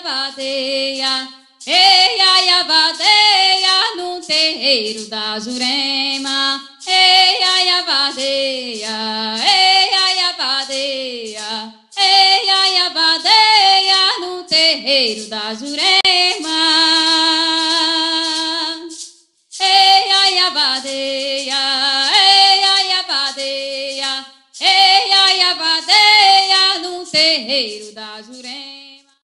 vadeia, ei, ai, a vadeia no terreiro da Jurema. Ei, ai, a vadeia, ei, ai, a vadeia, ei, ai, a vadeia no terreiro da Jurema. Ei, ai, a vadeia, ei, ai, a vadeia, ei, ai, a vadeia no terreiro da Jurema.